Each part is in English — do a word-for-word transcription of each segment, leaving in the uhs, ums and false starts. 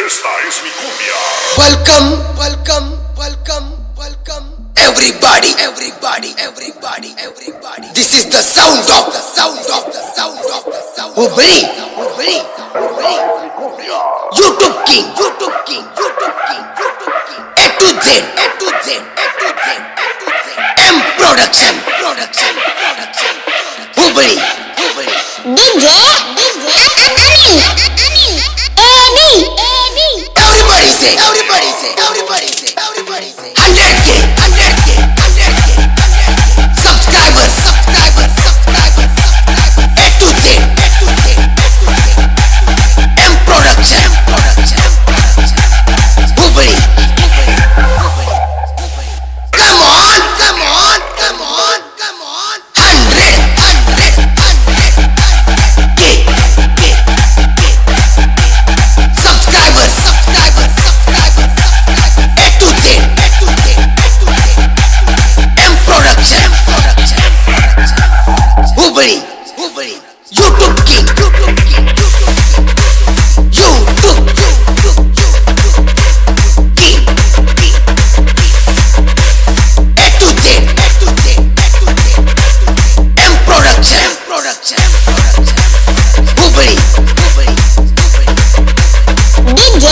Esta es mi cumbia. Welcome, welcome, welcome, welcome. Everybody, everybody, everybody, everybody. This is the sound of the sound of the sound of the sound. Hubli, Hubli, Hubli. YouTube King, YouTube King, YouTube King, YouTube King. A to Z, A to Z, A to Z, A to Z. M Production, Production, Production. Hubli, Hubli. D J, D J, Ani, Ani, Ani, Ani. Everybody say, everybody say, everybody say, everybody say. Hundred K, hundred K, hundred K, hundred K. Subscribers, subscribers, subscribers, subscribers. A to Z, A to Z, A to Z. M Production, M Production, M Production. Hubli, Hubli, Hubli, Hubli. Come on, come on, come on, come on. Hundred, hundred, hundred, hundred. K, K, K, K. Subscribers, subscribers, subscribers, subscribers. A to Z, A to Z, A to Z. M Production, M Production, M Production. Hubli, Hubli. YouTube King, YouTube King, YouTube King. YouTube, YouTube, YouTube. King, King, King. A to Z, A to Z, A to Z. M Production, M Production, M Production. Hubli, Hubli, Hubli. D J, D J,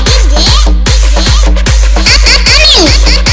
Ani,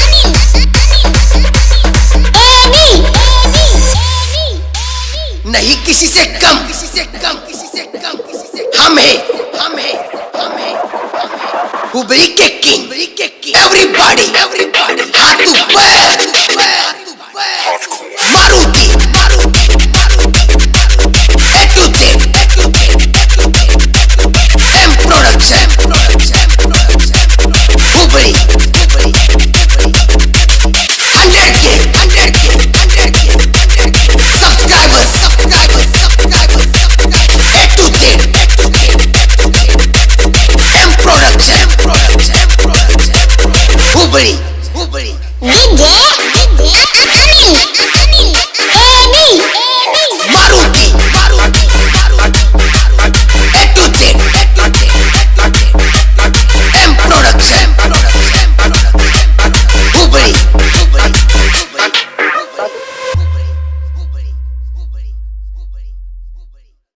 Ani, Ani, Ani. नहीं किसी से कम, किसी से कम, किसी से कम, किसी से हम है, हम है, हम है, हम है। हुबली के किंग, हुबली के किंग। एवरीबॉडी, एवरीबॉडी, हाथ ऊपर, ऊपर, ऊपर। Maruti, Maruti, Maruti, Maruti. A to Z, A to Z, A to Z। M Production, M Production, M Production। Hubli, Hubli, Hubli. Hundred K, hundred K, hundred K, hundred K। Subscribers, subscribers, subscribers, subscribers. A to Z, A to Z, A to Z। M Production, M Production, M Production। Hubli,